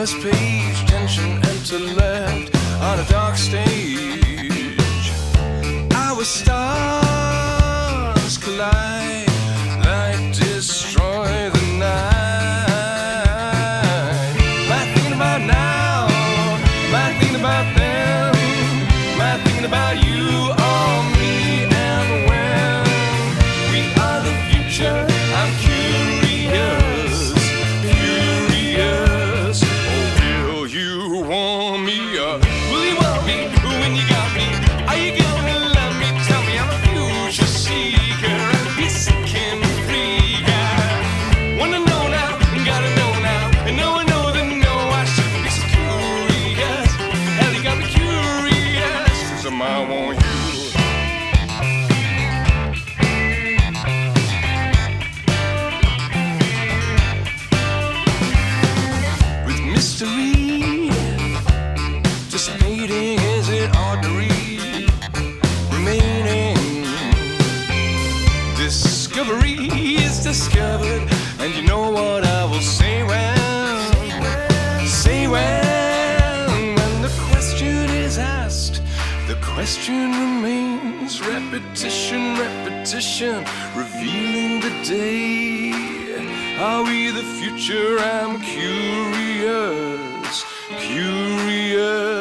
first page, tension intellect on a dark stage. Our stars collide, light destroy the night. Am I thinking about now? Am I thinking about them? Am I thinking about you or me? And when we are the future, I'm curious, curious. Oh, will you want me? Will you want me when you got me? Are you gonna love me? Tell me I'm a future seeker and be seeking free. Wanna know now, gotta know now, and know that no, I should be so curious. Hell, you got me curious, 'cause I want you. With mystery dissipating, is it Audrey remaining? Discovery is discovered, and you know what I will say when the question is asked, the question remains. Repetition, repetition, revealing the day. Are we the future? I'm curious, curious.